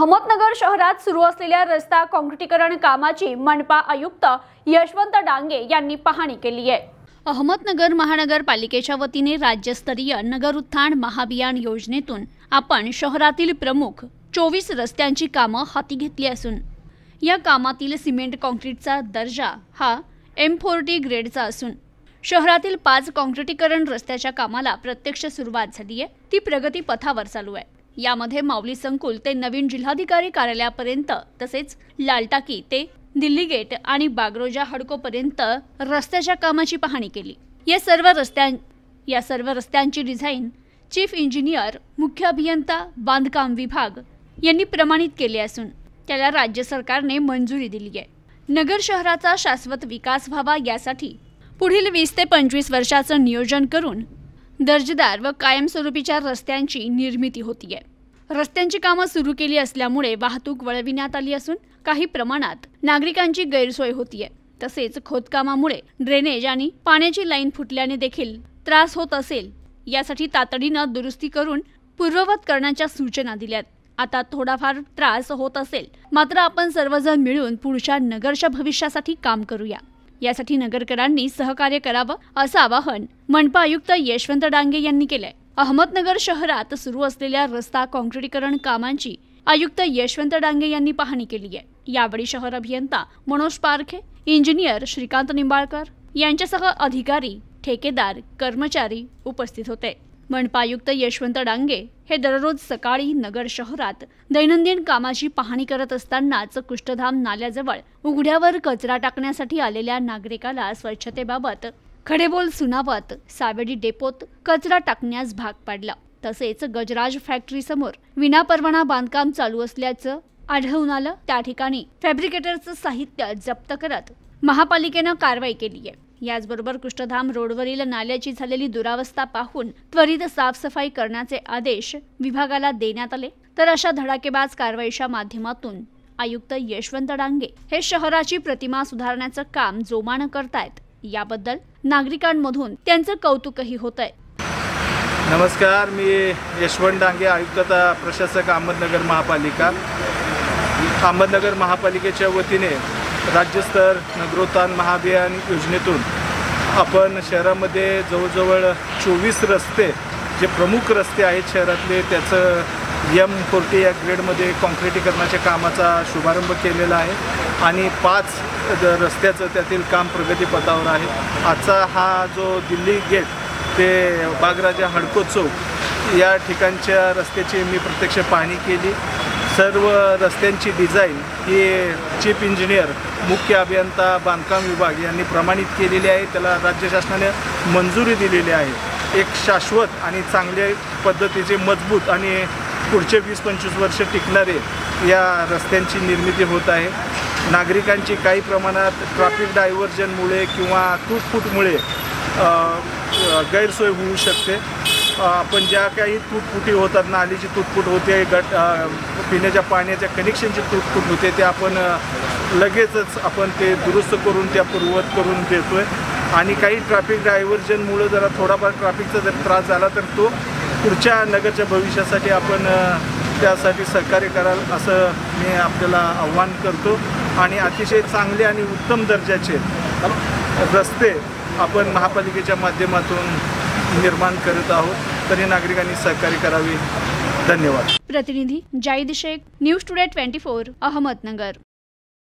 अहमदनगर शहरात सुरू असलेल्या रस्ता काँक्रिटीकरण कामाची मनपा आयुक्त यशवंत डांगे यांनी पाहणी केली आहे। अहमदनगर महानगरपालिकेच्या वतीने राज्यस्तरीय नगर उत्थान महाअभियान योजनेतून आपण शहरातील प्रमुख 24 रस्त्यांची कामं हाती घेतली असून या कामातील सिमेंट काँक्रीटचा दर्जा हा M40 ग्रेडचा असून शहरातील 5 काँक्रिटीकरण रस्त्याच्या कामाला प्रत्यक्ष सुरुवात झाली आहे। ती प्रगती पथावर चालू आहे। यामध्ये माऊली संकुल ते नवीन जिल्हाधिकारी कार्यालयापर्यंत तसेच लालटाकी ते दिल्ली गेट आणि बागरोजा हडकोपर्यंत रस्त्याच्या कामाची पाहणी केली। या सर्व रस्त्यांची डिझाईन चीफ इंजिनियर, मुख्य अभियंता, बांधकाम विभाग यांनी प्रमाणित केले असून त्याला राज्य सरकारने मंजुरी दिली आहे। नगर शहराचा शाश्वत विकास व्हावा यासाठी पुढील 20 ते 25 वर्षाचं नियोजन करून दर्जेदार व कायमस्वरूपीच्या रस्त्यांची निर्मिती होती आहे। रस्त्यांची कामं सुरू केली असल्यामुळे वाहतूक वळविण्यात आली असून काही प्रमाणात नागरिकांची गैरसोय होतीये। तसेच खोदकामामुळे ड्रेनेज आणि पाण्याची लाईन फुटल्याने देखील त्रास होत असेल, यासाठी तातडीने दुरुस्ती करून पूर्ववत करण्याच्या सूचना दिल्यात। आता थोडाफार त्रास होत असेल, मात्र आपण सर्वजण मिळून पुढच्या नगरच्या भविष्यासाठी काम करूया। यासाठी नगरकरांनी सहकार्य करावं असं आवाहन मनपा आयुक्त यशवंत डांगे यांनी केलंय। अहमदनगर शहरात सुरू असलेल्या रस्ता काँक्रिटीकरण कामांची आयुक्त यशवंत डांगे यांनी पाहणी केली आहे। यावेळी शहर अभियंता मनोज पारखे, इंजिनियर श्रीकांत निंबाळकर यांच्यासह अधिकारी, ठेकेदार, कर्मचारी उपस्थित होते। मनपा आयुक्त यशवंत डांगे हे दररोज सकाळी नगर शहरात दैनंदिन कामाची पाहणी करत असतानाच कुष्ठधाम नाल्याजवळ उघड्यावर कचरा टाकण्यासाठी आलेल्या नागरिकाला स्वच्छतेबाबत खडेबोल सुनावत सावेडी डेपोत कचरा टाकण्यास भाग पाडला। तसेच गजराज फॅक्टरी समोर विनापरवाना बांधकाम चालू असल्याचं आढळून आलं। त्या ठिकाणी फॅब्रिकेटरचं साहित्य जप्त करत महापालिकेनं कारवाई केली आहे। याचबरोबर कुष्ठधाम रोडवरील नाल्याची झालेली दुरावस्था पाहून त्वरित साफसफाई करण्याचे आदेश विभागाला देण्यात आले। तर अशा धडाकेबाज कारवाईच्या माध्यमातून आयुक्त यशवंत डांगे हे शहराची प्रतिमा सुधारण्याचं काम जोमानं करतायत। याबद्दल नागरिकांमधून त्यांचं कौतुकही होतंय। नमस्कार, मी यशवंत डांगे, आयुक्तता प्रशासक अहमदनगर महापालिका। अहमदनगर महापालिकेच्या वतीने राज्यस्तर नगरोत्थान महाअभियान योजनेतून आपण शहरामध्ये जवळजवळ 24 रस्ते जे प्रमुख रस्ते आहेत शहरातले त्याचं M40 या ग्रेडमध्ये काँक्रिटीकरणाच्या कामाचा शुभारंभ केलेला आहे आणि 5 रस्त्याचं त्यातील काम प्रगतीपथावर आहे। आजचा हा जो दिल्ली गेट ते बागराजा हडको चौक या ठिकाणच्या रस्त्याची मी प्रत्यक्ष पाहणी केली। सर्व रस्त्यांची डिझाईन ही चीफ इंजिनियर, मुख्य अभियंता, बांधकाम विभाग यांनी प्रमाणित केलेली आहे। त्याला राज्य शासनाने मंजुरी दिलेली आहे। एक शाश्वत आणि चांगल्या पद्धतीचे मजबूत आणि पुढचे 20-25 वर्ष टिकणारे या रस्त्यांची निर्मिती होत आहे। नागरिकांची काही प्रमाणात ट्रॅफिक डायव्हर्जनमुळे किंवा तुटफुटमुळे गैरसोय होऊ शकते। आपण ज्या काही तुटफुटी होतात, नालीची तुटफुट होते, पिण्याच्या पाण्याच्या कनेक्शनची तुटफुट होते, ते आपण लगेचच आपण ते दुरुस्त करून त्या पूर्ववत करून देतोय। आणि काही ट्रॅफिक डायव्हर्जनमुळे जरा थोडाफार ट्रॅफिकचा जर त्रास झाला तर तो पुढच्या नगरच्या भविष्यासाठी आपण त्यासाठी सहकार्य कराल असं मी आपल्याला आव्हान करतो। आणि अतिशय चांगले आणि उत्तम दर्जाचे रस्ते आपण महापालिकेच्या माध्यमातून निर्माण करत आहोत, तरी नागरिकांनी सहकार्य करावे। धन्यवाद। प्रतिनिधी जाहिद शेख, न्यूज टुडे 24, अहमदनगर।